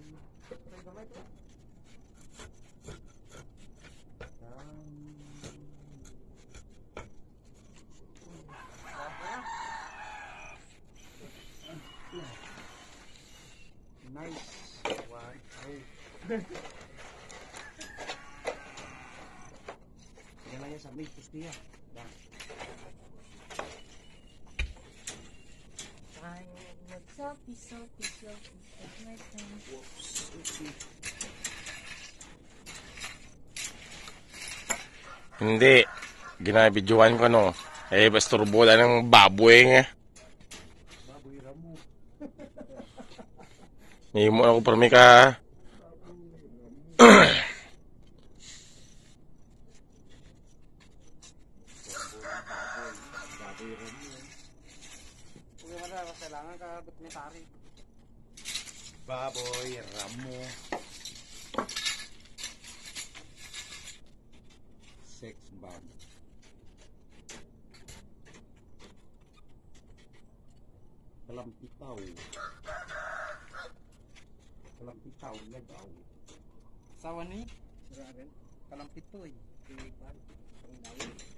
Nice. Wow. Yan lang yan sa may pustiya. Yan. Selfie. Whoops. Okay. Hindi. Ginabidyoan ko no. Eh, basturbo na ng baboy nga. Baboy ramo. Hindi mo ako permi ka. Baboy ramo. Kung yung kailangan ka veterinary. Baboy ramo. Sex bomb. Kalampitaw. Kalampitaw na daw. Sawa ni? Kalampitoy. Pang